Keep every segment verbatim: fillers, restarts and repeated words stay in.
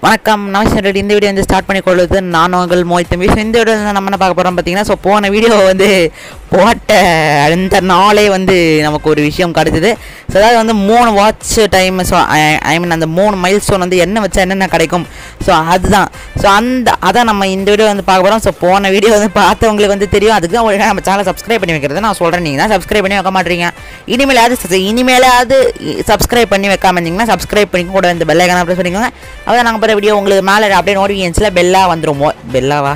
வணக்கம் நமஸ்காரம். இந்த வீடியோ வந்து ஸ்டார்ட் பண்ணி கொள்வது நான் உங்கள் மோஹித். இந்த வீடியோ நம்ம என்ன பார்க்க போகிறோம் பார்த்தீங்கன்னா, ஸோ போன வீடியோ வந்து போட்ட அந்த நாளே வந்து நமக்கு ஒரு விஷயம் கிடச்சிது. ஸோ அதாவது வந்து மூணு watch time, so I mean அந்த மூணு மைல் ஸ்டோன் வந்து என்ன வச்சா என்னென்ன கிடைக்கும், ஸோ அதுதான். ஸோ அந்த அதான் நம்ம இந்த வீடியோ வந்து பார்க்க போகிறோம். ஸோ போன வீடியோ வந்து பார்த்தவங்களுக்கு வந்து தெரியும். அதுக்கு தான் ஒழுங்காக நம்ம சேனலை சப்ஸ்கிரைப் பண்ணி வைக்கிறது நான் சொல்கிறேன். நீங்கள் தான் சப்ஸ்கிரைப் பண்ணி வைக்க மாட்டீங்க. இனிமேலாவது இனிமேலாவது சப்ஸ்கிரைப் பண்ணி வைக்காம இருந்தீங்கன்னா சப்ஸ்கிரைப் பண்ணி கூட இந்த பெல் ஐகானை ப்ரெஸ் பண்ணிக்கோங்க. அதான் நாங்கள் போகிற வீடியோ உங்களுக்கு மேலே அப்படியே நோட்டிஃபிகேஷன்ஸில் பெல்லாக வந்துடுமோ பெல்லாவா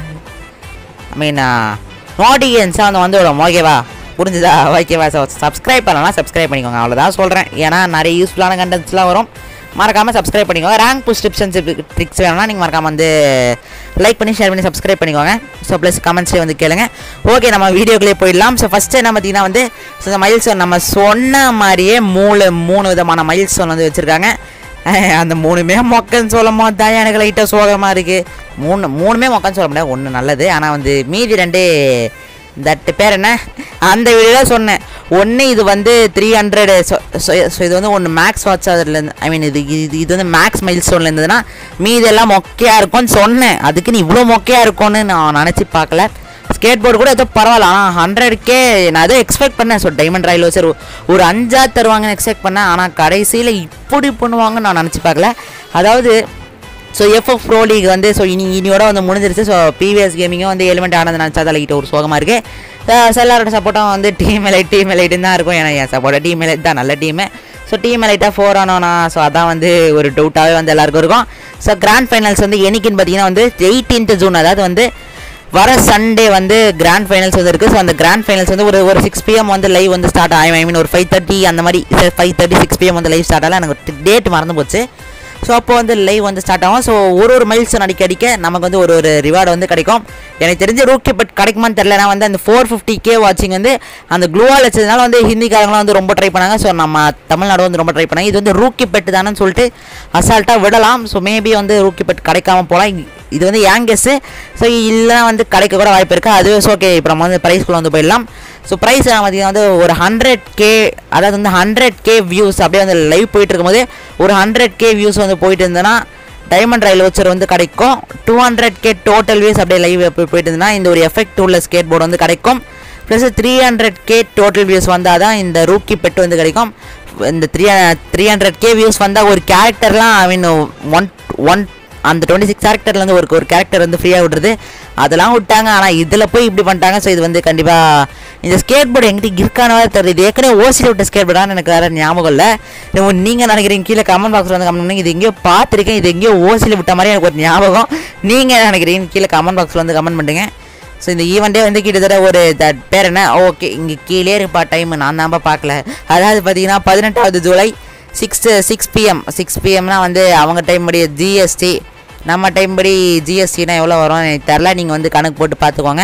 ஐ மீன் நோட்டிஃபிகேஷன்ஸாக வந்து வந்துவிடும். ஓகேவா, புரிஞ்சுதா? ஓகேவா. ஸோ சப்ஸ்கிரைப் பண்ணலாம், சப்ஸ்கிரைப் பண்ணிக்கோங்க. அவ்வளோதான் சொல்கிறேன். ஏன்னா நிறைய யூஸ்ஃபுல்லான கண்டென்ட்ஸ்லாம் வரும். மறக்காமல் சப்ஸ்கிரைப் பண்ணிக்கோங்க. Rank push tips and tricks வேணும்னா நீங்கள் மறக்காமல் வந்து லைக் பண்ணி ஷேர் பண்ணி சப்ஸ்கிரைப் பண்ணிக்கோங்க. ஸோ ப்ளஸ் கமெண்ட்ஸ்லேயே வந்து கேளுங்க. ஓகே, நம்ம வீடியோக்குள்ளே போயிடலாம். ஸோ ஃபஸ்ட்டு என்ன பார்த்தீங்கன்னா வந்து ஸோ இந்த மைல் ஸ்டோன் நம்ம சொன்ன மாதிரியே மூணு மூணு விதமான மைல் ஸ்டோன் வந்து வச்சுருக்காங்க. அந்த மூணுமே மொக்கன்னு சொல்லும் போது தான் எனக்கு லைட்டாக சோகமாக இருக்குது. மூணு மூணுமே மொக்கன்னு சொல்ல முடியாது. ஒன்று நல்லது, ஆனால் வந்து மீதி ரெண்டு தட்டு பேர் என்ன அந்த வீடியோ சொன்னேன். ஒன்று இது வந்து த்ரீ ஹண்ட்ரடு ஸோ இது வந்து ஒன்று மேக்ஸ் வாட்ச் அதுலேருந்து ஐ மீன் இது இது இது வந்து மேக்ஸ் மைல் ஸ்டோனில் இருந்ததுன்னா மீதி எல்லாம் மொக்கையாக இருக்கும்னு சொன்னேன். அதுக்குன்னு இவ்வளோ மொக்கையாக இருக்கும்னு நான் நினச்சி பார்க்கல. ஸ்கேட் போர்டு கூட ஏதோ பரவாயில்ல, ஆனால் ஹண்ட்ரட்கே நான் எதோ எக்ஸ்பெக்ட் பண்ணேன். ஸோ டைமண்ட் ராயில் வச்சு ஒரு அஞ்சா தருவாங்கன்னு எக்ஸ்பெக்ட் பண்ணேன். ஆனால் கடைசியில் இப்படி பண்ணுவாங்கன்னு நான் நினச்சி பார்க்கல. அதாவது ஸோ எஃப்எஃப் ப்ரோ லீக் வந்து ஸோ இனி இனியோட வந்து முடிஞ்சிருச்சு. ஸோ பிவிஎஸ் கேமிங்கும் வந்து எலிமெண்ட் ஆனது நினச்சா தான் லைட்டு ஒரு சோகமாக இருக்குது. எல்லாரோட சப்போர்ட்டும் வந்து டீம் எலைட் டீம் எலைட்டுன்னு தான் இருக்கும். ஏன்னா என் சப்போர்ட்டாக டீம் எலைட் தான் நல்ல டீமு. ஸோ டீம் எலைட்டாக ஃபோர் ஆனோன்னா ஸோ அதான் வந்து ஒரு டவுட்டாகவே வந்து எல்லாருக்கும் இருக்கும். ஸோ கிராண்ட் ஃபைனல்ஸ் வந்து என்னைக்குன்னு பார்த்தீங்கன்னா வந்து எயிட்டீன்த் ஜூன், அதாவது வந்து வர சண்டே வந்து கிராண்ட் ஃபைனல்ஸ் வந்து இருக்குது. ஸோ அந்த கிராண்ட் ஃபைனல்ஸ் வந்து ஒரு ஒரு சிக்ஸ் பிஎம் வந்து லைவ் வந்து ஸ்டார்ட் ஆகும். ஐ மீன் ஒரு ஃபைவ் தேர்ட்டி அந்த மாதிரி ஃபைவ் தேர்ட்டி சிக்ஸ் பிஎம் வந்து லைவ் ஸ்டார்ட் ஆகலாம். எனக்கு டேட் மறந்து போச்சு. ஸோ அப்போ வந்து லைவ் வந்து ஸ்டார்ட் ஆகும். ஸோ ஒரு ஒரு மைல்ஸ் அடிக்க அடிக்க நமக்கு வந்து ஒரு ஒரு ரிவார்டு வந்து கிடைக்கும். எனக்கு தெரிஞ்ச ரூக்கி பட் கிடைக்குமான்னு தெரியல. நான் வந்து அந்த ஃபோர் ஃபிஃப்டி கே வாட்சிங் வந்து அந்த க்ளூவால் வச்சதுனால வந்து ஹிந்திக்காரங்களாம் வந்து ரொம்ப ட்ரை பண்ணாங்க. ஸோ நம்ம தமிழ்நாடு வந்து ரொம்ப ட்ரை பண்ணாங்க. இது வந்து ரூக்கி பெட்டு தானேன்னு சொல்லிட்டு அசால்ட்டாக விடலாம். ஸோ மேபி வந்து ரூக்கி பெட் கிடைக்காம போகலாம். இது வந்து ஏன் கெஸ்ஸு. ஸோ இல்லைனா வந்து கிடைக்க கூட வாய்ப்பு இருக்குது. அதுவே ஓகே. இப்போ நம்ம வந்து ப்ரைஸ்க்குள்ளே வந்து போயிடலாம். ஸோ ப்ரைஸ் பார்த்தீங்கன்னா வந்து ஒரு ஹண்ட்ரட் கே அதாவது வந்து ஹண்ட்ரட் கே வியூஸ் அப்படியே வந்து லைவ் போயிட்டு இருக்கும்போது ஒரு ஹண்ட்ரட் கே வியூஸ் வந்து போயிட்டு இருந்ததுன்னா டைமண்ட் ரயில் வச்சர் வந்து கிடைக்கும். Two hundred K total views அப்படியே லைவ் போயிட்டு இருந்ததுன்னா இந்த ஒரு எஃபெக்ட் உள்ள ஸ்கேட் போர்டு வந்து கிடைக்கும். Plus three hundred K total views வந்தால் தான் இந்த ரூக்கி பெட் வந்து கிடைக்கும். இந்த three three hundred K views வந்தால் ஒரு கேரக்டர்லாம் ஐ மீன் ஒன் ஒன் அந்த டுவெண்ட்டி சிக்ஸ் கேரக்டர்லேருந்து ஒரு ஒரு கேரக்டர் வந்து ஃப்ரீயாக விடுறது அதெல்லாம் விட்டாங்க. ஆனால் இதில் போய் இப்படி பண்ணிட்டாங்க. ஸோ இது வந்து கண்டிப்பாக இந்த ஸ்கேட் போர்டு எங்கிட்ட இருக்கானவே தெரியுது. இது ஏற்கனவே ஓசியில் விட்ட ஸ்கேட் போர்டான்னு எனக்கு வேறு ஞாபகம் இல்லை. நீங்கள் நினைக்கிறீங்க கீழே கமெண்ட் பாக்ஸில் வந்து கமெண்ட் பண்ணுங்க. இது எங்கேயோ பார்த்துருக்கேன், இது எங்கேயோ ஓசியில் விட்ட மாதிரி எனக்கு ஒரு ஞாபகம். நீங்கள் நினைக்கிறீங்க கீழே கமெண்ட் பாக்ஸில் வந்து கமெண்ட் பண்ணுங்க. ஸோ இந்த ஈவெண்ட்டே வந்து கிட்டத்தட்ட ஒரு தட் பேர் என்ன ஓகே இங்கே கீழே இருப்பா டைம் நான் தான்ப்பா பார்க்கல. அதாவது பார்த்தீங்கன்னா பதினெட்டாவது July six six PM six பிஎம்னா வந்து அவங்க டைம் படி ஜிஎஸ்டி, நம்ம டைம் படி ஜிஎஸ்டினா எவ்வளோ வரும் எனக்கு தெரில. நீங்கள் வந்து கணக்கு போட்டு பார்த்துக்கோங்க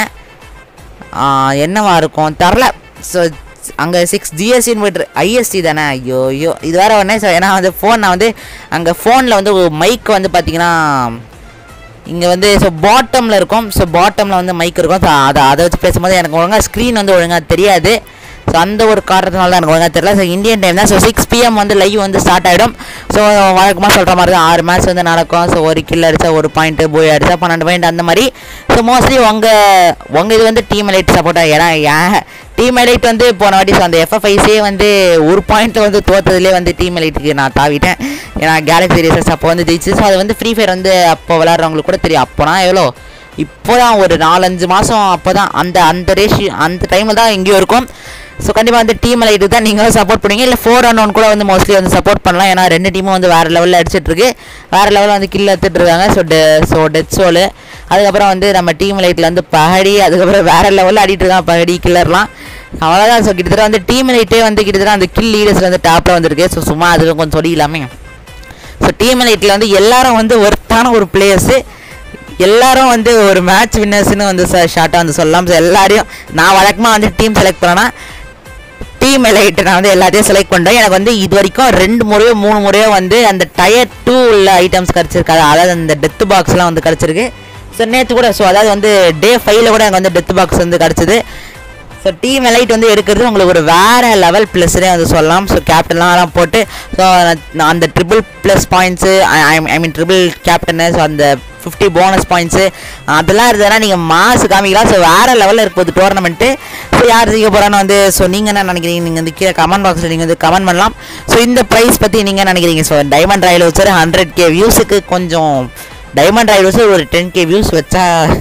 என்னவா இருக்கும் தெரில. ஸோ அங்கே சிக்ஸ் ஜிஎஸ்டின்னு போய்ட்டு ஐஎஸ்டி தானே. ஐயோ ஐயோ இது வேறு ஒன்றே. ஸோ ஏன்னா வந்து ஃபோன் நான் வந்து அங்கே ஃபோனில் வந்து மைக் வந்து பார்த்தீங்கன்னா இங்கே வந்து ஸோ பாட்டமில் இருக்கும். ஸோ பாட்டமில் வந்து மைக் இருக்கும். ஸோ அதை அதை வச்சு பேசும்போது எனக்கு ஒழுங்காக ஸ்க்ரீன் வந்து ஒழுங்காக தெரியாது. ஸோ அந்த ஒரு காரணத்தினால தான் எனக்கு ஒழுங்காக தெரியல. ஸோ இந்தியன் டைம் தான். ஸோ சிக்ஸ் பிஎம் வந்து லைவ் வந்து ஸ்டார்ட் ஆகிடும். ஸோ வழக்கமாக சொல்கிற மாதிரி தான் ஆறு மேட்ச் வந்து நடக்கும். ஸோ ஒரு கில் அடித்தா ஒரு பாயிண்ட்டு, போய் அடித்தா பன்னெண்டு பாயிண்ட் அந்த மாதிரி. ஸோ மோஸ்ட்லி உங்கள் உங்கள் இது வந்து டீம் எலைட் சப்போர்ட்டாக. ஏன்னா ஏன் டீம் எலைட் வந்து போன வாட்டி ஸோ அந்த எஃப்எஃப்ஐஸே வந்து ஒரு பாயிண்ட்டில் வந்து தோற்றதுலேயே வந்து டீம் எலைட்டுக்கு நான் தாவிட்டேன். ஏன்னா கேலக்ஸி ரேசர்ஸ் அப்போ வந்து ஜெயிச்சு. ஸோ அது வந்து ஃப்ரீ ஃபயர் வந்து அப்போ விளாட்றவங்களுக்கு கூட தெரியும். அப்போனா எவ்வளோ இப்போ தான் ஒரு நாலஞ்சு மாதம் அப்போ தான் அந்த அந்த ரேஷியோ அந்த டைமில் தான் எங்கேயோ இருக்கும். ஸோ கண்டிப்பாக வந்து டீம் எலைட்டு தான் நீங்களும் சப்போர்ட் பண்ணுவீங்க. இல்லை ஃபோர் அண்ட் ஒன் கூட வந்து மோஸ்ட்லி வந்து சப்போர்ட் பண்ணலாம். ஏன்னா ரெண்டு டீமும் வந்து வேறு லெவலில் அடிச்சிட்ருக்கு, வேறு லெவலில் வந்து கில் எடுத்துகிட்டு இருக்காங்க. ஸோ டெ ஸோ டெத் சோலு அதுக்கப்புறம் வந்து நம்ம டீம் எலைட்டில் வந்து பகடி, அதுக்கப்புறம் வேறு லெவலில் ஆடிட்டு இருக்கான் பகடி கில்லர்லாம். அவ்வளோதான். ஸோ கிட்டத்தட்ட வந்து டீம் எலைட்டே வந்து கிட்டத்தட்ட அந்த கில் லீடர்ஸில் வந்து டாப்பில் வந்துருக்கு. ஸோ சும்மா அதுக்கு கொஞ்சம் சொல்லிக்கலாமே. ஸோ டீம் எலைட்டில் வந்து எல்லாரும் வந்து ஒர்த்தான ஒரு பிளேயர்ஸு, எல்லாரும் வந்து ஒரு மேட்ச் வின்னர்ஸ்ன்னு வந்து ஷார்ட்டாக வந்து சொல்லலாம். ஸோ எல்லாரையும் நான் வழக்கமாக வந்து டீம் செலக்ட் பண்ணேன்னா டீம் எலைட் நான் வந்து எல்லாத்தையும் செலக்ட் பண்ணுறேன். எனக்கு வந்து இது வரைக்கும் ரெண்டு முறையோ மூணு முறையோ வந்து அந்த டயர் டூ உள்ள ஐட்டம்ஸ் கிடச்சிருக்காது. அதாவது அந்த டெத் பாக்ஸ்லாம் வந்து கிடச்சிருக்கு. ஸோ நேற்று கூட ஸோ அதாவது வந்து டே ஃபைவ்ல கூட எனக்கு வந்து டெத் பாக்ஸ் வந்து கிடச்சிது. ஸோ ஸோ டீம் எலைட் வந்து எடுக்கிறது உங்களுக்கு ஒரு வேறு லெவல் ப்ளஸ்னே வந்து சொல்லலாம். ஸோ கேப்டன்லாம் போட்டு ஸோ அந்த triple plus points I I mean triple captain so அந்த ஃபிஃப்டி போனஸ் பாயிண்ட்ஸு அதெல்லாம் இருந்ததுன்னா நீங்கள் மாசு காமிக்கலாம். ஸோ வேறு லெவலில் இருக்குது டோர்னமெண்ட்டு. ஸோ யார் ஜெயிக்க போகிறான்னு வந்து ஸோ நீங்கள் என்ன நினைக்கிறீங்க நீங்கள் வந்து கீழே கமெண்ட் பாக்ஸில் நீங்கள் வந்து கமெண்ட் பண்ணலாம். ஸோ இந்த ப்ரைஸ் பற்றி நீங்கள் நினைக்கிறீங்க. ஸோ டைமண்ட் ராயல் வச்சு ஹண்ட்ரட் கே வியூஸுக்கு கொஞ்சம் டைமண்ட் ராயல் வச்சு ஒரு டென் கே வியூஸ் வச்சா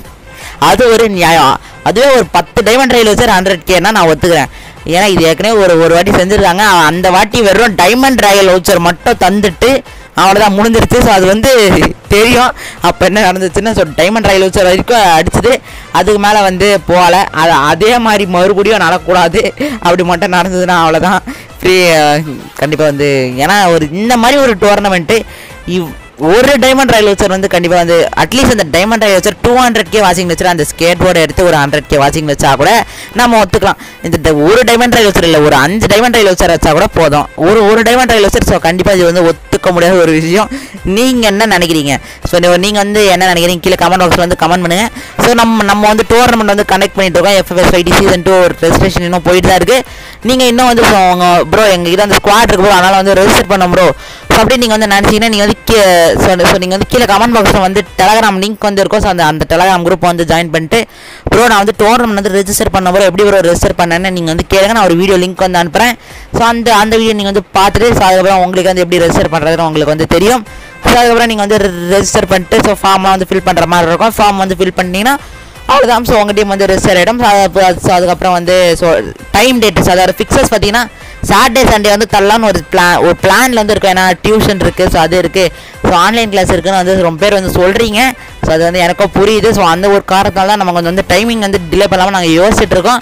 அது ஒரு நியாயம். அதுவே ஒரு பத்து டைமண்ட் ராயல் வச்சு ஹண்ட்ரட் கேன்னா நான் ஒத்துக்கிறேன். ஏன்னா இது ஏற்கனவே ஒரு ஒரு வாட்டி செஞ்சுருக்காங்க. அந்த வாட்டி வெறும் டைமண்ட் ராயல் வவுச்சர் மட்டும் தந்துட்டு அவ்வளோதான் முடிஞ்சிருச்சு. ஸோ அது வந்து தெரியும் அப்போ என்ன நடந்துச்சுன்னா ஸோ டைமண்ட் ராயல் வவுச்சர் வரைக்கும் அடிச்சுது. அதுக்கு மேலே வந்து போகலை. அது அதே மாதிரி மறுபடியும் நடக்கக்கூடாது. அப்படி மட்டும் நடந்ததுன்னா அவ்வளோதான் ஃப்ரீ கண்டிப்பாக வந்து. ஏன்னா ஒரு இந்த மாதிரி ஒரு டோர்னமெண்ட்டு இவ் ஒரு டைமண்ட் ராயல் வச்சர் வந்து கண்டிப்பாக வந்து அட்லீஸ்ட் அந்த diamond royale voucher two hundred K வாட்சிங் வச்சு அந்த ஸ்கேட் போர்டை எடுத்து ஒரு ஹண்ட்ரட் கே வாட்சிங் வச்சா கூட நம்ம ஒத்துக்கலாம். இந்த ஒரு டைமண்ட் ராயல் வச்சர் இல்லை ஒரு அஞ்சு டைமண்ட் ராயல் வச்சர் வச்சா கூட போதும். ஒரு ஒரு டைமண்ட் ராயல் வச்சர் ஸோ கண்டிப்பாக இது வந்து ஒத்துக்க முடியாத ஒரு விஷயம். நீங்கள் என்ன நினைக்கிறீங்க? ஸோ நீங்கள் வந்து என்ன நினைக்கிறீங்க கீழே கமெண்ட் பாக்ஸில் வந்து கமெண்ட் பண்ணுங்கள். ஸோ நம்ம நம்ம வந்து டோர்னமெண்ட் வந்து கனெக்ட் பண்ணிட்டு இருக்கோம். FFS five T season two ஒரு ரெஜிஸ்ட்ரேஷன் இன்னும் போயிட்டு தான் இருக்குது. நீங்கள் இன்னும் வந்து ப்ரோ எங்ககிட்ட அந்த ஸ்குவாட் இருக்கு ப்ரோ அதனால் வந்து ரெஜிஸ்டர் பண்ண ப்ரோ ஸோ அப்படின்னு நீங்கள் வந்து நினச்சிங்கன்னா நீங்கள் வந்து கீ ஸோ ஸோ நீங்கள் வந்து கீழே கமெண்ட் பாக்ஸில் வந்து டெலகிராம் லிங்க் வந்து இருக்கும். ஸோ அந்த அந்த டெலகிராம் குரூப் வந்து ஜாயின் பண்ணிட்டு ப்ரோ நான் வந்து டோர்னமெண்ட் வந்து ரெஜிஸ்டர் பண்ண ப்ரோ எப்படி ப்ரோ ரெஜிஸ்டர் பண்ணேன்னு நீங்கள் வந்து கேளுங்க. நான் ஒரு வீடியோ லிங்க் வந்து அனுப்புகிறேன். ஸோ அந்த அந்த வீடியோ நீங்கள் வந்து பார்த்துட்டு ஸோ அதுக்கப்புறம் உங்களுக்கு வந்து எப்படி ரெஜிஸ்டர் பண்ணுறதுன்னு உங்களுக்கு வந்து தெரியும். ஸோ அதுக்கப்புறம் நீங்கள் வந்து ரெஜிஸ்டர் பண்ணிட்டு ஸோ ஃபார்ம்லாம் வந்து ஃபில் பண்ணுற மாதிரி இருக்கும். ஃபார்ம் வந்து ஃபில் பண்ணிட்டீங்கன்னா அவ்வளோதான். ஸோ உங்கள் டீம் வந்து ரெஜிஸ்டர் ஆகிடும். ஸோ அதுக்கப்புறம் வந்து ஸோ டைம் டேட்டு ஸோ அதோட ஃபிக்ஸஸ் பார்த்தீங்கன்னா சாட்டர்டே சண்டே வந்து தரலான்னு ஒரு பிளான் ஒரு பிளானில் வந்து இருக்கும். ஏன்னா டியூஷன் இருக்குது ஸோ அது இருக்குது ஸோ ஆன்லைன் கிளாஸ் இருக்குதுன்னு வந்து ரொம்ப பேர் வந்து சொல்கிறீங்க. ஸோ அது வந்து எனக்கும் புரியுது. ஸோ அந்த ஒரு காரணத்தால் தான் நம்ம கொஞ்சம் வந்து டைமிங் வந்து டிலே பண்ணாமல் நாங்கள் யோசிச்சுட்டு இருக்கோம்.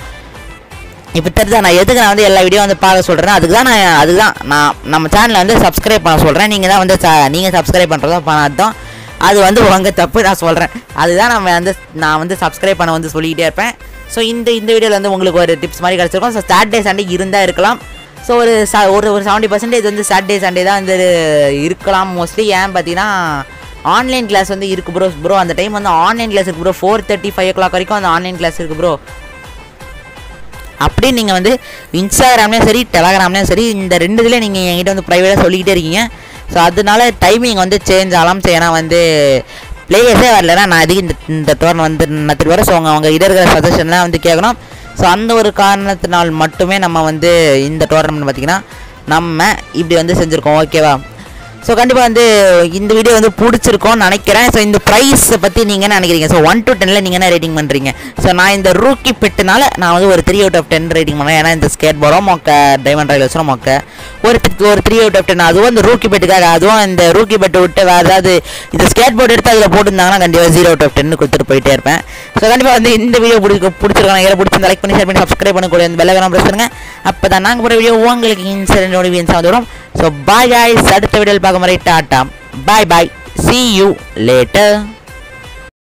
இப்போ தெரிஞ்சா நான் எதுக்கு நான் வந்து எல்லா வீடியோ வந்து பார்க்க சொல்கிறேன் அதுக்கு தான் நான் அதுதான் நான் நம்ம சேனலை வந்து சப்ஸ்கிரைப் பண்ண சொல்கிறேன். நீங்கள் தான் வந்து நீங்கள் சப்ஸ்கிரைப் பண்ணுறதா பண்ணாதான் அது வந்து உங்கள் தப்பு நான் சொல்கிறேன். அதுதான் நம்ம வந்து நான் வந்து சப்ஸ்கிரைப் பண்ண வந்து சொல்லிக்கிட்டே இருப்பேன். ஸோ இந்த இந்த வீடியோவில் வந்து உங்களுக்கு ஒரு டிப்ஸ் மாதிரி கிடச்சிருக்கும். ஸோ சாட்டர்டே சண்டே இருந்தால் இருக்கலாம். ஸோ ஒரு ச ஒரு ஒரு செவன்ட்டி பர்சன்டேஜ் வந்து சாட்டர்டே சண்டே தான் வந்து இருக்கலாம் மோஸ்ட்லி. ஏன் பார்த்தீங்கன்னா ஆன்லைன் கிளாஸ் வந்து இருக்குது ப்ரோ ப்ரோ அந்த டைம் வந்து ஆன்லைன் கிளாஸ் இருக்குது bro four thirty five o'clock வரைக்கும் அந்த ஆன்லைன் கிளாஸ் இருக்குது ப்ரோ அப்படின்னு நீங்கள் வந்து இன்ஸ்டாகிராம்லேயும் சரி டெலகிராம்லேயும் சரி இந்த ரெண்டு இதில் நீங்கள் என்கிட்ட வந்து ப்ரைவேட்டாக சொல்லிக்கிட்டே இருக்கீங்க. ஸோ அதனால டைமிங் வந்து சேஞ்ச் ஆகலாம். ஸோ ஏன்னா வந்து பிளேயர்ஸே வரலன்னா நான் அதுக்கு இந்த இந்த டோர்னமெண்ட் வந்து நடத்திட்டு வரேன். ஸோ அவங்க அவங்க இட இருக்கிற சஜஷன்லாம் வந்து கேட்கணும். ஸோ அந்த ஒரு காரணத்தினால் மட்டுமே நம்ம வந்து இந்த டோர்னமெண்ட் பார்த்திங்கன்னா நம்ம இப்படி வந்து செஞ்சுருக்கோம். ஓகேவா? ஸோ கண்டிப்பாக வந்து இந்த வீடியோ வந்து பிடிச்சிருக்கோன்னு நினைக்கிறேன். ஸோ இந்த ப்ரைஸை பற்றி நீங்கள் என்ன நினைக்கிறீங்க? ஸோ ஒன் டு டென்னில் நீங்கள் என்ன ரேட்டிங் பண்ணுறீங்க? ஸோ நான் இந்த ரூக்கி பெட்டுனால நான் வந்து ஒரு three out of ten rating பண்ணுறேன். ஏன்னா இந்த ஸ்கேட் போர்டும் மொக்க டைமண்ட் ராயல் வச்சுரும் மொக்க ஒரு ஒரு த்ரீ அவுட் ஆஃப் டென். அதுவும் இந்த ரூக்கி பெட்டுக்காக அதுவும் இந்த ரூக்கி பெட்டு விட்டு வேறு ஏதாவது இந்த ஸ்கேட் போர்டு எடுத்து அதில் போட்டுருந்தாங்கன்னா கண்டிப்பாக ஜீரோ அவுட் ஆஃப் டென்னு கொடுத்துட்டு போயிட்டே இருப்பேன். ஸோ கண்டிப்பாக வந்து இந்த வீடியோ பிடிக்க பிடிச்சிருக்காங்க யாரை பிடிச்சிருந்தா லைக் பண்ணி ஷேர் பண்ணி சப்ஸ்கிரைப் பண்ணக்கூடிய அந்த பெல் ஐகானை பிரஸ் பண்ணுங்க. அப்போ தான் நாங்கள் போகிற வீடியோ உங்களுக்கு இன்ஸ்டன்ட் நோட்டிஃபிகேஷன் வந்து வரும். ஸோ பாய் காய்ஸ் அடுத்த வீடியோவில் பார்க்க மாதிரி tata bye bye see you later.